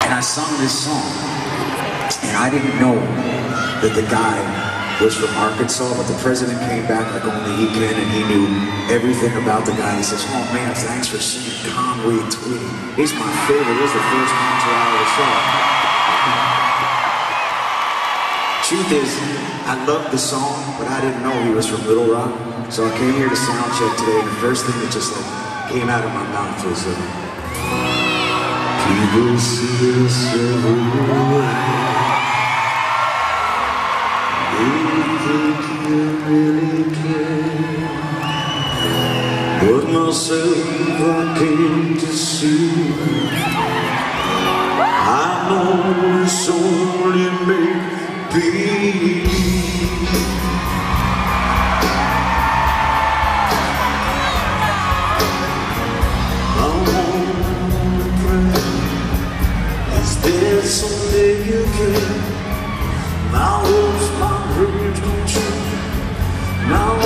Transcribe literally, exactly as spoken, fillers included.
And I sung this song, and I didn't know that the guy was from Arkansas, but the president came back like only he can, and he knew everything about the guy. He says, oh man, thanks for singing Conway Twitty. He's my favorite. He's the first concert I ever saw. Truth is, I loved the song, but I didn't know he was from Little Rock. So I came here to sound check today, and the first thing that just like came out of my mouth was, uh, people see us everywhere. They think you really care. But myself, I came to see. I know it's only make-believe. I wanna pray, is there someday you can? My hopes, my dreams come true. Now